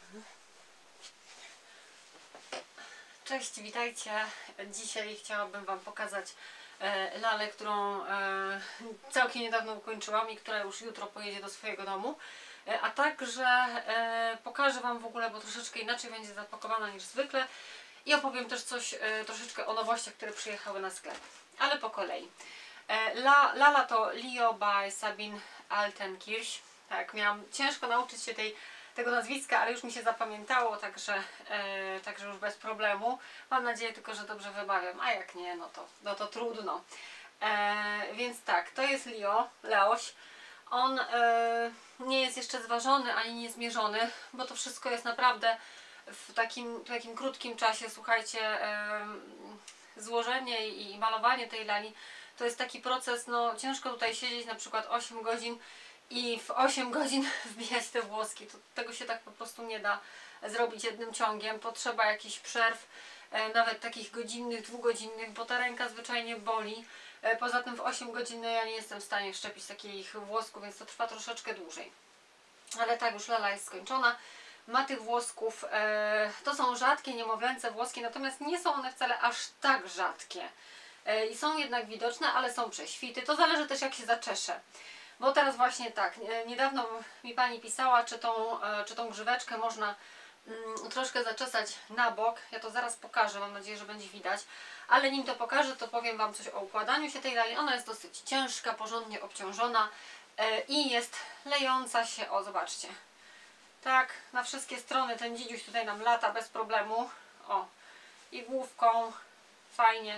Cześć, witajcie. Dzisiaj chciałabym Wam pokazać lalę, którą całkiem niedawno ukończyłam i która już jutro pojedzie do swojego domu. A także pokażę Wam w ogóle, bo troszeczkę inaczej będzie zapakowana niż zwykle, i opowiem też coś troszeczkę o nowościach, które przyjechały na sklep. Ale po kolei. Lala to Leo by Sabine Altenkirch. Tak, miałam ciężko nauczyć się tego nazwiska, ale już mi się zapamiętało, także już bez problemu. Mam nadzieję tylko, że dobrze wymawiam, a jak nie, no to trudno. Więc tak, to jest Leoś. On nie jest jeszcze zważony ani nie zmierzony, bo to wszystko jest naprawdę w takim krótkim czasie. Słuchajcie, złożenie i malowanie tej lali to jest taki proces, no ciężko tutaj siedzieć na przykład 8 godzin i w 8 godzin wbijać te włoski. Tego się tak po prostu nie da zrobić jednym ciągiem. Potrzeba jakichś przerw, nawet takich godzinnych, dwugodzinnych, bo ta ręka zwyczajnie boli. Poza tym w 8 godzin ja nie jestem w stanie wszczepić takich włosków, więc to trwa troszeczkę dłużej. Ale tak, już lala jest skończona. Ma tych włosków, to są rzadkie, niemowlęce włoski, natomiast nie są one wcale aż tak rzadkie. I są jednak widoczne, ale są prześwity. To zależy też, jak się zaczesze. Bo teraz właśnie tak, niedawno mi Pani pisała, czy tą grzyweczkę można troszkę zaczesać na bok. Ja to zaraz pokażę, mam nadzieję, że będzie widać. Ale nim to pokażę, to powiem Wam coś o układaniu się tej lali. Ona jest dosyć ciężka, porządnie obciążona i jest lejąca się, o zobaczcie. Tak, na wszystkie strony ten dzidziuś tutaj nam lata bez problemu. O, i główką fajnie.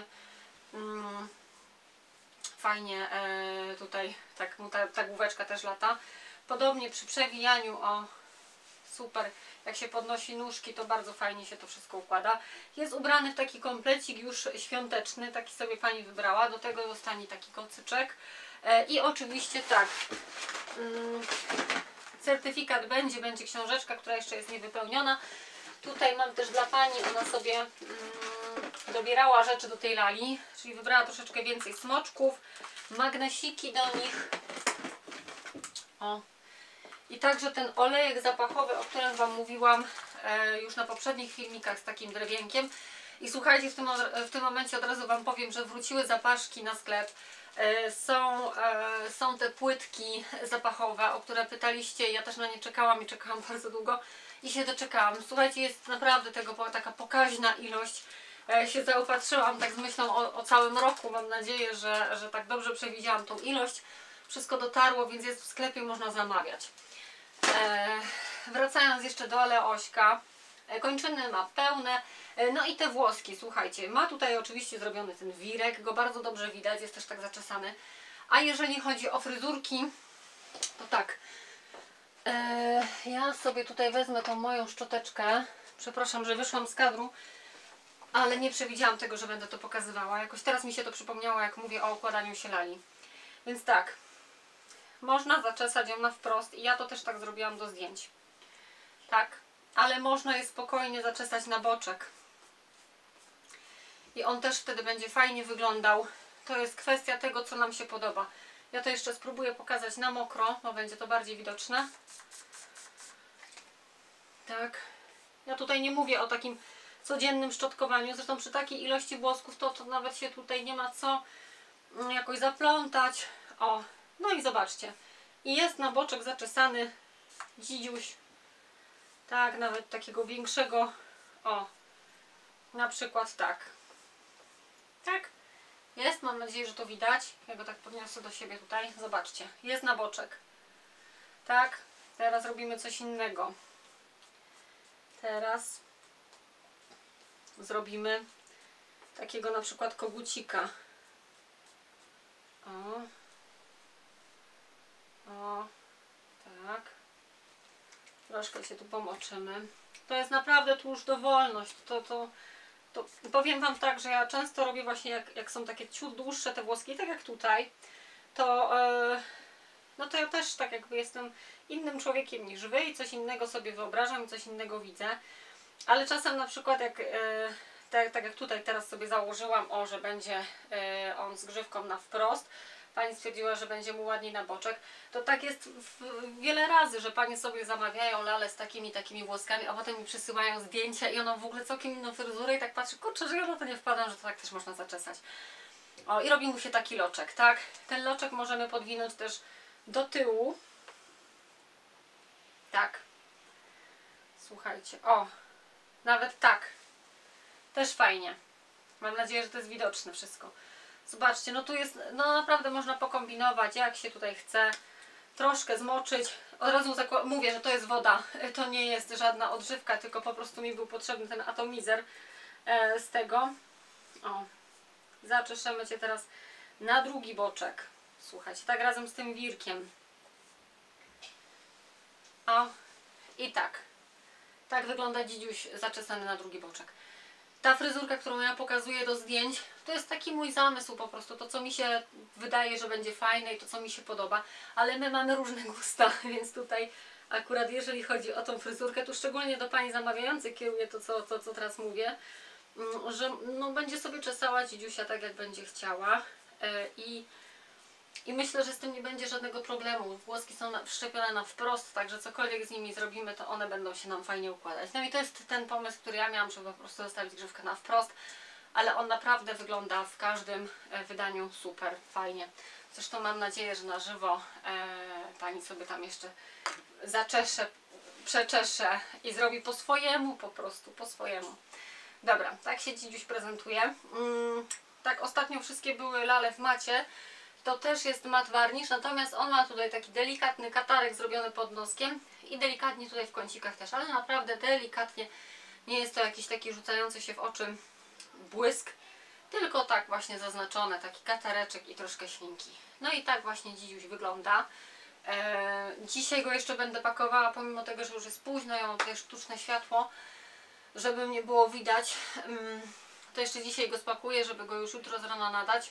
Fajnie tutaj tak mu ta główeczka też lata. Podobnie przy przewijaniu, o super, jak się podnosi nóżki, to bardzo fajnie się to wszystko układa. Jest ubrany w taki komplecik już świąteczny, taki sobie Pani wybrała, do tego dostanie taki kocyczek i oczywiście tak, certyfikat będzie książeczka, która jeszcze jest niewypełniona. Tutaj mam też dla Pani, ona sobie dobierała rzeczy do tej lali, czyli wybrała troszeczkę więcej smoczków, magnesiki do nich. O. I także ten olejek zapachowy, o którym Wam mówiłam już na poprzednich filmikach z takim drewienkiem. I słuchajcie, w tym momencie od razu Wam powiem, że wróciły zapaszki na sklep. Są te płytki zapachowe, o które pytaliście. Ja też na nie czekałam i czekałam bardzo długo i się doczekałam. Słuchajcie, jest naprawdę tego taka pokaźna ilość. Się zaopatrzyłam tak z myślą o całym roku. Mam nadzieję, że tak dobrze przewidziałam tą ilość. Wszystko dotarło, więc jest w sklepie, można zamawiać. Wracając jeszcze do Leośka, kończyny ma pełne. No i te włoski, słuchajcie, ma tutaj oczywiście zrobiony ten wirek, go bardzo dobrze widać, jest też tak zaczesany. A jeżeli chodzi o fryzurki, to tak, ja sobie tutaj wezmę tą moją szczoteczkę. Przepraszam, że wyszłam z kadru, ale nie przewidziałam tego, że będę to pokazywała. Jakoś teraz mi się to przypomniało, jak mówię o układaniu się lali. Więc tak, można zaczesać ją na wprost i ja to też tak zrobiłam do zdjęć. Tak, ale można je spokojnie zaczesać na boczek. I on też wtedy będzie fajnie wyglądał. To jest kwestia tego, co nam się podoba. Ja to jeszcze spróbuję pokazać na mokro, bo będzie to bardziej widoczne. Tak. Ja tutaj nie mówię o takim codziennym szczotkowaniu. Zresztą przy takiej ilości włosków to nawet się tutaj nie ma co jakoś zaplątać. O, no i zobaczcie. I jest na boczek zaczesany dzidziuś. Tak, nawet takiego większego. O, na przykład tak. Tak, jest. Mam nadzieję, że to widać. Ja go tak podniosę do siebie tutaj. Zobaczcie, jest na boczek. Tak, teraz robimy coś innego. Teraz zrobimy takiego na przykład kogucika. O, tak. Troszkę się tu pomoczymy. To jest naprawdę tu już dowolność. To powiem Wam tak, że ja często robię właśnie, jak są takie ciut dłuższe te włoski, tak jak tutaj, no to ja też tak jakby jestem innym człowiekiem niż Wy i coś innego sobie wyobrażam i coś innego widzę. Ale czasem na przykład tak jak tutaj teraz sobie założyłam, że będzie on z grzywką na wprost, pani stwierdziła, że będzie mu ładniej na boczek. To tak jest wiele razy, że panie sobie zamawiają lalę z takimi włoskami, a potem mi przysyłają zdjęcia i ona w ogóle całkiem inną fryzurę i tak patrzy, kurczę, że ja na to nie wpadam, że to tak też można zaczesać. O, i robi mu się taki loczek, tak? Ten loczek możemy podwinąć też do tyłu. Tak. Słuchajcie, o, nawet tak. Też fajnie. Mam nadzieję, że to jest widoczne wszystko. Zobaczcie, no tu jest, no naprawdę można pokombinować, jak się tutaj chce. Troszkę zmoczyć. Od razu mówię, że to jest woda. To nie jest żadna odżywka, tylko po prostu mi był potrzebny ten atomizer z tego. O, zaczeszemy Cię teraz na drugi boczek. Słuchajcie, tak razem z tym wirkiem. O, i tak. Tak wygląda dzidziuś zaczesany na drugi boczek. Ta fryzurka, którą ja pokazuję do zdjęć, to jest taki mój zamysł po prostu, to co mi się wydaje, że będzie fajne i to co mi się podoba, ale my mamy różne gusta, więc tutaj akurat jeżeli chodzi o tą fryzurkę, tu szczególnie do pani zamawiającej kieruję to co teraz mówię, że no, będzie sobie czesała dzidziusia tak jak będzie chciała i myślę, że z tym nie będzie żadnego problemu. Włoski są wszczepione na wprost, także cokolwiek z nimi zrobimy, to one będą się nam fajnie układać. No i to jest ten pomysł, który ja miałam, żeby po prostu zostawić grzywkę na wprost, ale on naprawdę wygląda w każdym wydaniu super fajnie. Zresztą mam nadzieję, że na żywo pani sobie tam jeszcze zaczesze, przeczesze i zrobi po swojemu, po prostu po swojemu. Dobra, tak się dziś prezentuje. Tak, ostatnio wszystkie były lale w macie. To też jest mat warnisz, natomiast on ma tutaj taki delikatny katarek zrobiony pod noskiem i delikatnie tutaj w kącikach też, ale naprawdę delikatnie, nie jest to jakiś taki rzucający się w oczy błysk, tylko tak właśnie zaznaczone, taki katareczek i troszkę ślinki. No i tak właśnie dziś wygląda. Dzisiaj go jeszcze będę pakowała, pomimo tego, że już jest późno, ja mam tutaj sztuczne światło, żeby mnie było widać. To jeszcze dzisiaj go spakuję, żeby go już jutro z rana nadać.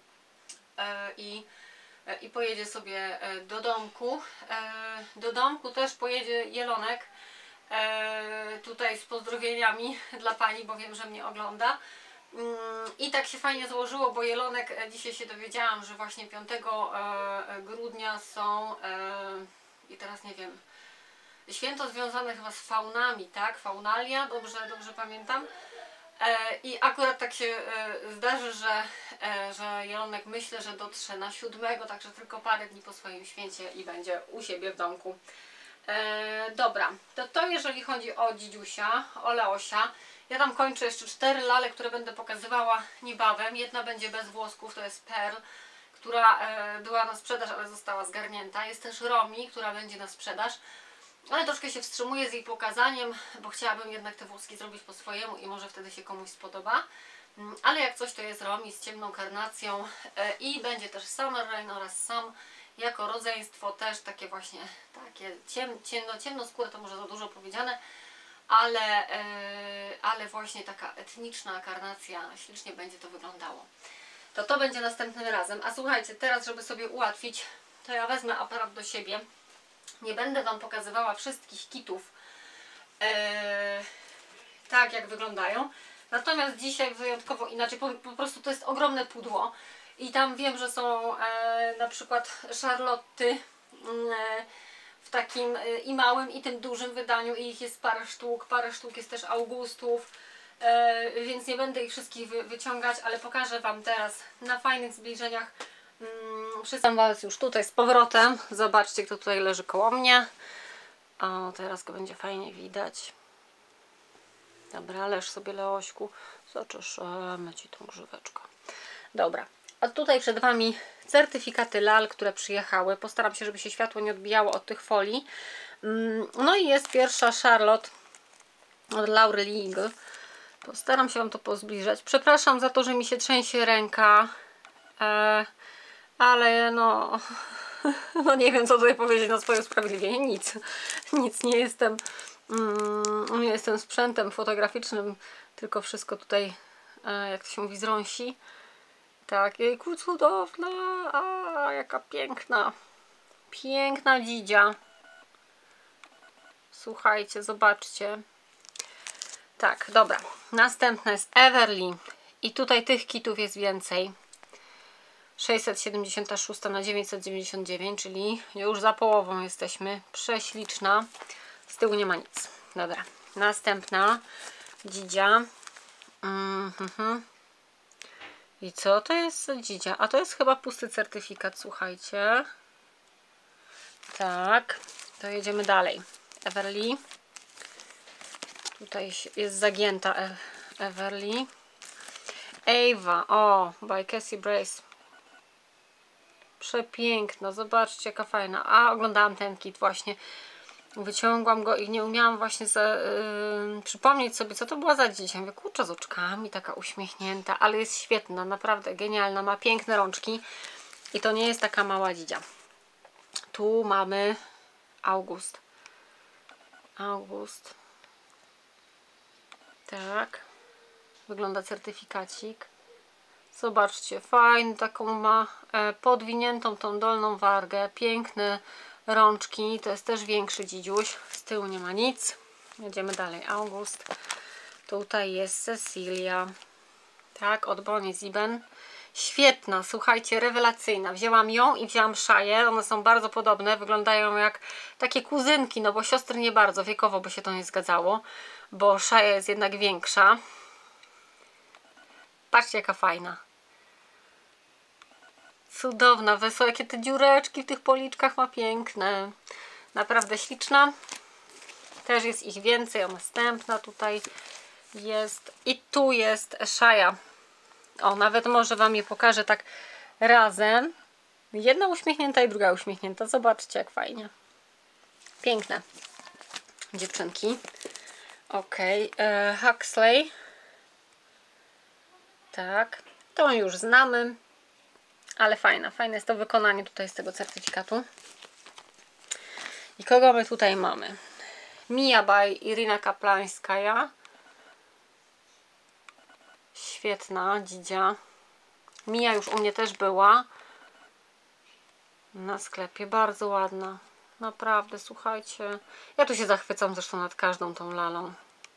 I pojedzie sobie do domku. Do domku też pojedzie Jelonek, tutaj z pozdrowieniami dla pani, bo wiem, że mnie ogląda. I tak się fajnie złożyło, bo Jelonek, dzisiaj się dowiedziałam, że właśnie 5 grudnia są, i teraz nie wiem, święto związane chyba z faunami, tak? Faunalia, dobrze pamiętam. I akurat tak się zdarzy, że Jelonek myślę, że dotrze na 7, także tylko parę dni po swoim święcie i będzie u siebie w domku. Dobra, to jeżeli chodzi o dzidziusia, o Leosia. Ja tam kończę jeszcze 4 lale, które będę pokazywała niebawem. Jedna będzie bez włosków, to jest Pearl, która była na sprzedaż, ale została zgarnięta. Jest też Romi, która będzie na sprzedaż. Ale troszkę się wstrzymuję z jej pokazaniem, bo chciałabym jednak te włoski zrobić po swojemu i może wtedy się komuś spodoba. Ale jak coś, to jest Romi z ciemną karnacją i będzie też Summer Rain oraz Sam jako rodzeństwo, też takie właśnie takie ciemnoskóre, to może za dużo powiedziane, ale właśnie taka etniczna karnacja, ślicznie będzie to wyglądało. To będzie następnym razem. A słuchajcie, teraz żeby sobie ułatwić, to ja wezmę aparat do siebie. Nie będę Wam pokazywała wszystkich kitów tak jak wyglądają. Natomiast dzisiaj wyjątkowo inaczej, po prostu to jest ogromne pudło. I tam wiem, że są na przykład Charlotty w takim i małym i tym dużym wydaniu i ich jest parę sztuk jest też Augustów. Więc nie będę ich wszystkich wyciągać, ale pokażę Wam teraz na fajnych zbliżeniach. Przedstawiam Was już tutaj z powrotem. Zobaczcie, kto tutaj leży koło mnie. O, teraz go będzie fajnie widać. Dobra, leż sobie, Leośku. Zaczeszemy Ci tą grzyweczkę. Dobra, a tutaj przed Wami certyfikaty lal, które przyjechały. Postaram się, żeby się światło nie odbijało od tych folii. No i jest pierwsza Charlotte od Laury League. Postaram się Wam to pozbliżać. Przepraszam za to, że mi się trzęsie ręka. Ale no nie wiem, co tutaj powiedzieć na swoje usprawiedliwienie. Nic, nie jestem sprzętem fotograficznym, tylko wszystko tutaj, jak to się mówi, zrąsi. Tak, jejku, cudowna, jaka piękna dzidzia. Słuchajcie, zobaczcie. Tak, dobra, następna jest Everly i tutaj tych kitów jest więcej. 676 na 999, czyli już za połową jesteśmy. Prześliczna. Z tyłu nie ma nic. Dobra, następna dzidzia. I co to jest za dzidzia? A to jest chyba pusty certyfikat, słuchajcie. Tak, to jedziemy dalej. Everly. Tutaj jest zagięta Everly. Ava, o, by Cassie Brace. Przepiękna, zobaczcie jaka fajna. A, oglądałam ten kit właśnie. Wyciągłam go i nie umiałam właśnie przypomnieć sobie, co to była za dziecię. Mówię, kurczę, z oczkami, taka uśmiechnięta, ale jest świetna, naprawdę genialna, ma piękne rączki i to nie jest taka mała dzidzia. Tu mamy August. August. Tak. Wygląda certyfikacik. Zobaczcie, fajny, taką ma podwiniętą tą dolną wargę, piękne rączki, to jest też większy dzidziuś, z tyłu nie ma nic. Jedziemy dalej, August. Tutaj jest Cecilia, tak, od Bonnie Ziben. Świetna, słuchajcie, rewelacyjna. Wzięłam ją i wzięłam Szaję, one są bardzo podobne, wyglądają jak takie kuzynki, no bo siostry nie bardzo, wiekowo by się to nie zgadzało, bo Szaja jest jednak większa. Patrzcie jaka fajna. Cudowna, wesoła, jakie te dziureczki w tych policzkach ma piękne. Naprawdę śliczna. Też jest ich więcej, a następna tutaj jest. I tu jest Szaja. O, nawet może Wam je pokażę tak razem. Jedna uśmiechnięta i druga uśmiechnięta. Zobaczcie jak fajnie. Piękne dziewczynki. Ok, Huxley. Tak, to już znamy. Ale fajne jest to wykonanie tutaj z tego certyfikatu. I kogo my tutaj mamy? Mia by Irina Kaplańskaja. Świetna dzidzia. Mia już u mnie też była na sklepie. Bardzo ładna. Naprawdę, słuchajcie. Ja tu się zachwycam zresztą nad każdą tą lalą.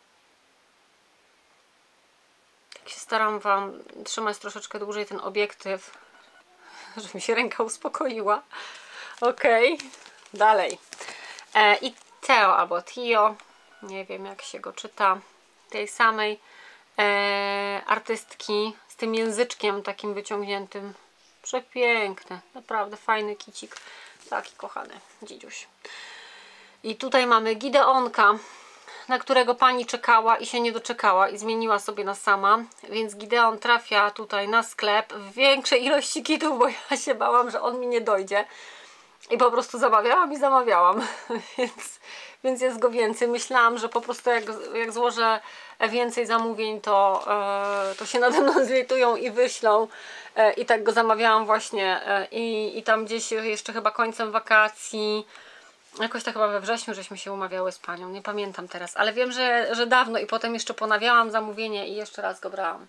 Tak się staram Wam trzymać troszeczkę dłużej ten obiektyw, żeby mi się ręka uspokoiła. Ok, dalej. I Teo albo Tio, nie wiem jak się go czyta, tej samej artystki z tym języczkiem takim wyciągniętym. Przepiękny, naprawdę fajny kicik. Taki kochany dzidziuś. I tutaj mamy Gideonka, na którego pani czekała i się nie doczekała i zmieniła sobie na sama, więc Gideon trafia tutaj na sklep w większej ilości kitów, bo ja się bałam, że on mi nie dojdzie i po prostu zamawiałam więc jest go więcej. Myślałam, że po prostu jak złożę więcej zamówień, to się nade mną zlitują i wyślą i tak go zamawiałam właśnie i tam gdzieś jeszcze chyba końcem wakacji. Jakoś tak chyba we wrześniu żeśmy się umawiały z panią, nie pamiętam teraz, ale wiem, że dawno i potem jeszcze ponawiałam zamówienie i jeszcze raz go brałam.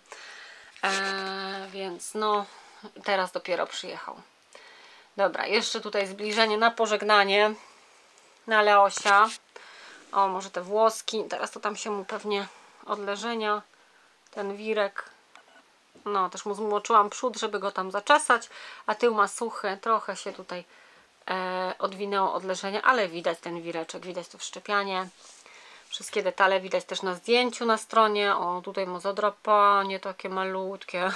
Więc no, teraz dopiero przyjechał. Dobra, jeszcze tutaj zbliżenie na pożegnanie na Leosia. O, może te włoski, teraz to tam się mu pewnie od leżenia, ten wirek. No, też mu zmoczyłam przód, żeby go tam zaczesać, a tył ma suchy, trochę się tutaj odwinęło od leżenia, ale widać ten wireczek, widać to wszczepianie. Wszystkie detale widać też na zdjęciu na stronie. O, tutaj ma zadrapanie takie malutkie.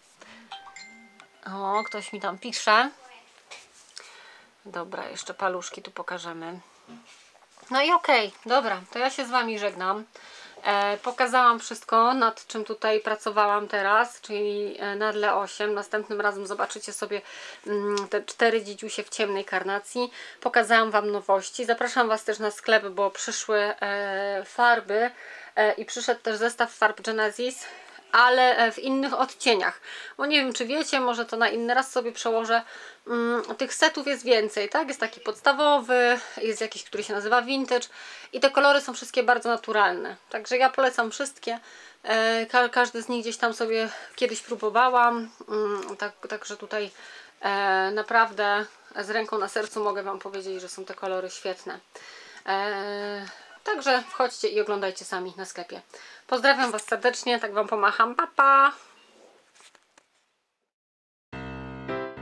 O, ktoś mi tam pisze. Dobra, jeszcze paluszki tu pokażemy. No i okej, dobra, to ja się z Wami żegnam. Pokazałam wszystko, nad czym tutaj pracowałam teraz, czyli nad Leosiem. Następnym razem zobaczycie sobie te 4 dzidziusie w ciemnej karnacji. Pokazałam Wam nowości. Zapraszam Was też na sklep, bo przyszły farby i przyszedł też zestaw farb Genesis, ale w innych odcieniach. Bo nie wiem, czy wiecie, może to na inny raz sobie przełożę. Tych setów jest więcej, tak? Jest taki podstawowy, jest jakiś, który się nazywa vintage i te kolory są wszystkie bardzo naturalne. Także ja polecam wszystkie. Każdy z nich gdzieś tam sobie kiedyś próbowałam. Także tutaj naprawdę z ręką na sercu mogę Wam powiedzieć, że są te kolory świetne. Także wchodźcie i oglądajcie sami na sklepie. Pozdrawiam Was serdecznie, tak Wam pomacham. Pa, pa!